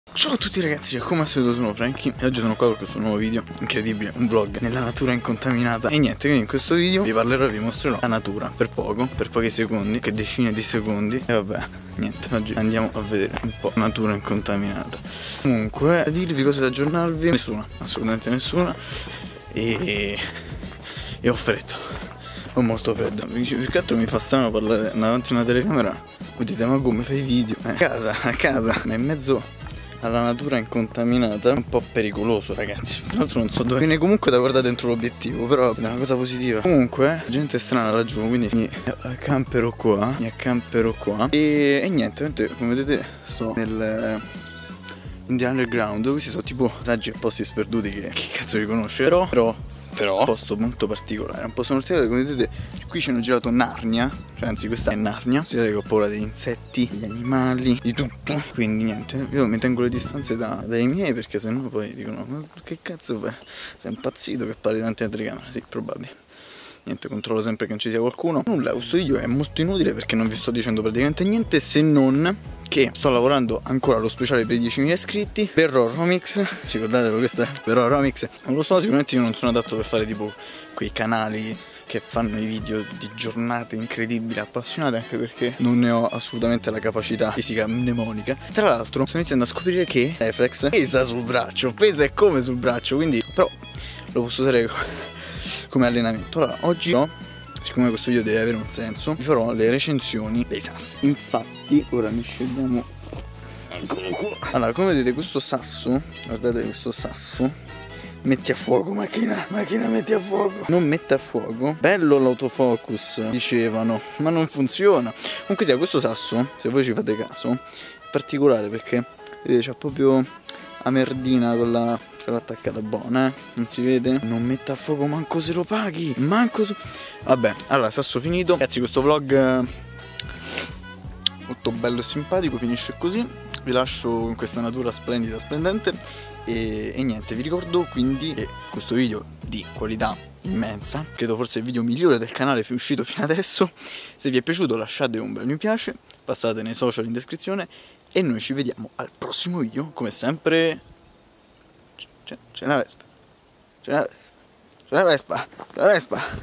Ciao a tutti ragazzi, come al solito sono Franky e oggi sono qua con questo nuovo video incredibile, un vlog nella natura incontaminata. E niente, quindi in questo video vi parlerò e vi mostrerò la natura per pochi secondi, che decine di secondi. E vabbè, niente, oggi andiamo a vedere un po' natura incontaminata. Comunque, a dirvi cose da aggiornarvi, nessuna, assolutamente nessuna. E ho freddo, ho molto freddo. Più che altro mi fa strano parlare davanti a una telecamera. Voi dite, ma come fai video? A casa, ma in mezzo alla natura incontaminata è un po' pericoloso, ragazzi. Tra l'altro non so dove viene comunque da guardare dentro l'obiettivo, però è una cosa positiva. Comunque gente strana laggiù, quindi mi accamperò qua. E niente, come vedete sto nel in the underground. Questi sono tipo passaggi e posti sperduti che cazzo li conosce. Però un posto molto particolare, un posto particolare. Come vedete qui ci hanno girato Narnia, cioè anzi questa è Narnia. Si vede che ho paura degli insetti, degli animali, di tutto. Quindi niente, io mi tengo le distanze dai miei, perché sennò poi dicono, ma che cazzo fai? Sei impazzito che parli davanti alla telecamera? Sì, probabile. Niente, controllo sempre che non ci sia qualcuno. Nulla, questo video è molto inutile perché non vi sto dicendo praticamente niente, se non che sto lavorando ancora allo speciale per i 10.000 iscritti per Romix. Ricordatelo, questo è per Romix. Non lo so, sicuramente io non sono adatto per fare tipo quei canali che fanno i video di giornate incredibili, appassionate, anche perché non ne ho assolutamente la capacità fisica mnemonica. Tra l'altro sto iniziando a scoprire che reflex pesa sul braccio, pesa e come sul braccio, quindi però lo posso usare come allenamento. Allora oggi no, siccome questo video deve avere un senso, vi farò le recensioni dei sassi. Infatti ora ne scegliamo, eccolo qua. Allora, come vedete questo sasso, guardate questo sasso, metti a fuoco macchina, metti a fuoco. Non mette a fuoco. Bello l'autofocus, dicevano, ma non funziona. Comunque sia, questo sasso, se voi ci fate caso, è particolare perché vedete c'ha proprio la merdina con l'attaccata buona, non si vede. Non mette a fuoco manco se lo paghi, vabbè, allora sasso finito. Ragazzi, questo vlog molto bello e simpatico finisce così. Vi lascio con questa natura splendida, splendente. E niente, vi ricordo quindi che questo video di qualità immensa, credo forse il video migliore del canale uscito fino adesso. Se vi è piaciuto lasciate un bel mi piace, passate nei social in descrizione e noi ci vediamo al prossimo video. Come sempre c'è una vespa, c'è una vespa.